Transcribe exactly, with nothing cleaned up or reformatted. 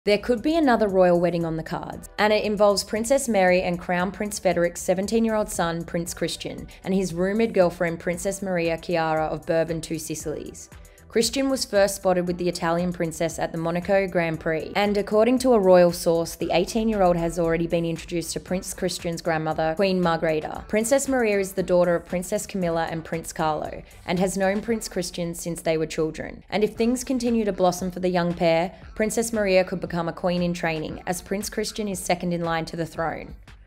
There could be another royal wedding on the cards, and it involves Princess Mary and Crown Prince Frederik's seventeen-year-old son, Prince Christian, and his rumoured girlfriend, Princess Maria Chiara of Bourbon Two Sicilies. Christian was first spotted with the Italian princess at the Monaco Grand Prix, and according to a royal source, the eighteen-year-old has already been introduced to Prince Christian's grandmother, Queen Margrethe. Princess Maria is the daughter of Princess Camilla and Prince Carlo, and has known Prince Christian since they were children. And if things continue to blossom for the young pair, Princess Maria could become a queen in training, as Prince Christian is second in line to the throne.